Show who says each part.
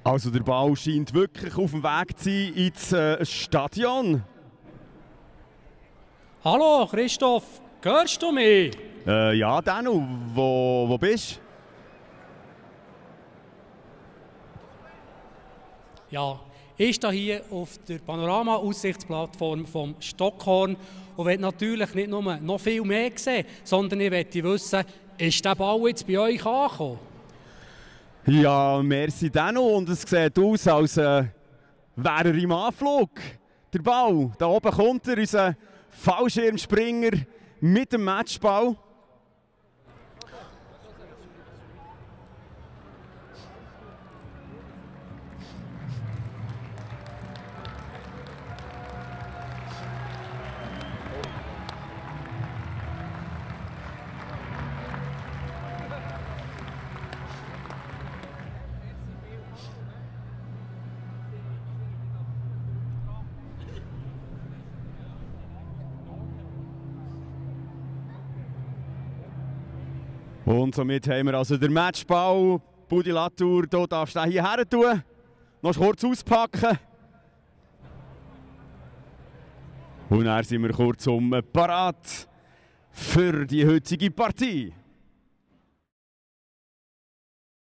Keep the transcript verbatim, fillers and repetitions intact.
Speaker 1: Also der Ball scheint wirklich auf dem Weg zu sein ins äh, Stadion.
Speaker 2: Hallo Christoph, hörst du mich?
Speaker 1: Äh, ja, Danu, wo, wo bist
Speaker 2: du? Ja, ich stehe hier auf der Panorama-Aussichtsplattform vom Stockhorn und will natürlich nicht nur noch viel mehr sehen, sondern ich möchte wissen, ist der Ball jetzt bei euch angekommen?
Speaker 1: Ja, merci Danu, und es sieht aus, als äh, wäre er im Anflug. Der Ball, da oben kommt er, unser Fallschirmspringer mit dem Matchball. Und somit haben wir also den Matchball. Budi Latour, du darfst den hierher tun. Noch kurz auspacken. Und dann sind wir kurz um parat für die heutige Partie.